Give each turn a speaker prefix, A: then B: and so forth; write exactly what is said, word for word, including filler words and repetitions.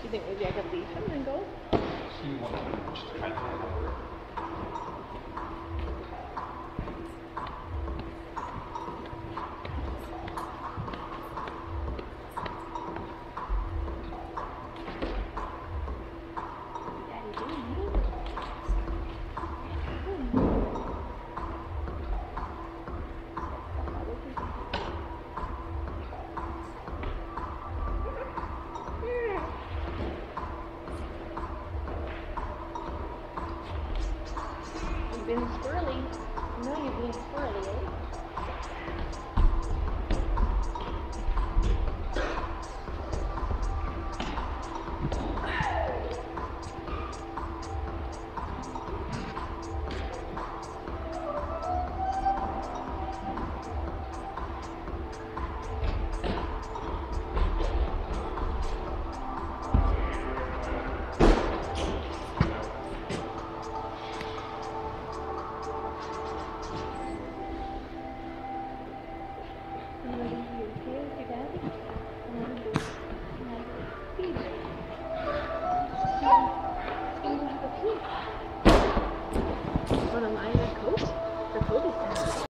A: you think maybe I could leave him and go?
B: He wanted just kind of hand over.
A: Daddy doing it? You've been squirrely. You know you're being squirrely, eh? You want to be okay with your daddy? You want to go? You want to go pee? You want to go pee? Want to lie in the coat? The coat is down.